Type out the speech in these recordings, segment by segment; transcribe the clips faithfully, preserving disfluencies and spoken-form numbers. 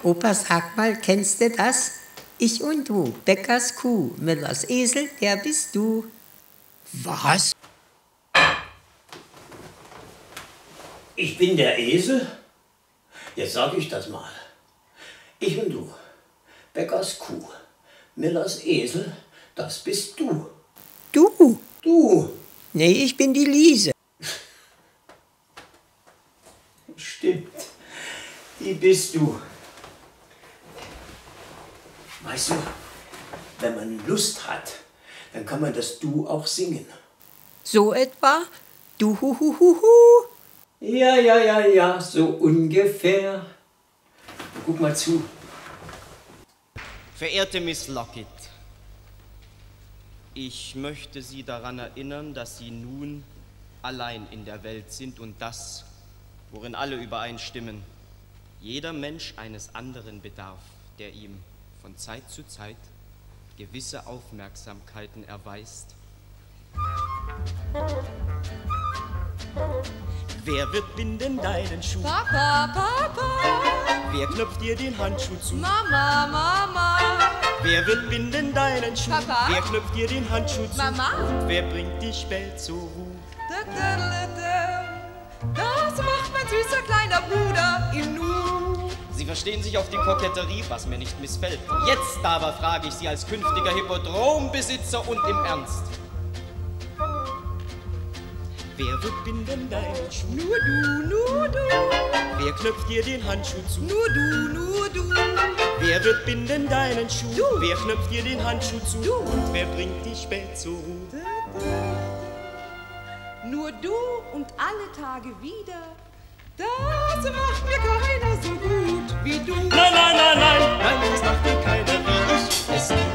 Opa, sag mal, kennst du das? Ich und du, Bäckers Kuh, Müllers Esel, der bist du. Was? Ich bin der Esel? Jetzt sag ich das mal. Ich und du, Bäckers Kuh, Müllers Esel, das bist du. Du? Du. Nee, ich bin die Liese. Stimmt, die bist du. Weißt du, wenn man Lust hat, dann kann man das Du auch singen. So etwa? Du hu hu hu hu. Ja, ja, ja, ja, so ungefähr. Guck mal zu. Verehrte Miss Lockett, ich möchte Sie daran erinnern, dass Sie nun allein in der Welt sind und das, worin alle übereinstimmen, jeder Mensch eines anderen bedarf, der ihm von Zeit zu Zeit gewisse Aufmerksamkeiten erweist. Wer wird binden deinen Schuh? Papa, Papa. Wer knöpft dir den Handschuh zu? Mama, Mama. Wer wird binden deinen Schuh? Papa. Wer knöpft dir den Handschuh zu? Mama. Und wer bringt dich spät zur Ruhe? Das macht mein süßer kleiner Bruder im Nu. Sie verstehen sich auf die Koketterie, was mir nicht missfällt. Jetzt aber frage ich Sie als künftiger Hippodrombesitzer und im Ernst. Wer wird binden deinen Schuh? Nur du, nur du. Wer knöpft dir den Handschuh zu? Nur du, nur du. Wer wird binden deinen Schuh? Du. Wer knöpft dir den Handschuh zu? Du. Und wer bringt dich spät zur Ruhe? Nur du und alle Tage wieder. Das macht mir keiner so gut wie du. Nein, nein, nein, nein, nein, das macht dir keiner wie ich es tue.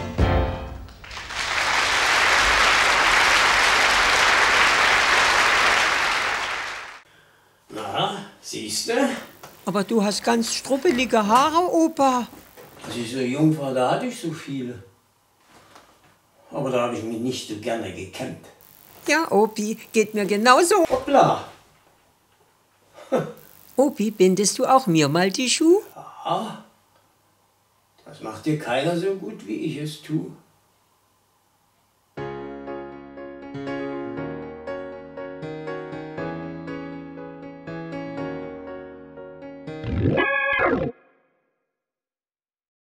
Na, siehste? Aber du hast ganz struppelige Haare, Opa. Als ich so jung war, da hatte ich so viele. Aber da habe ich mich nicht so gerne gekämmt. Ja, Opi, geht mir genauso. Hoppla! Opi, bindest du auch mir mal die Schuhe? Ja, das macht dir keiner so gut, wie ich es tue.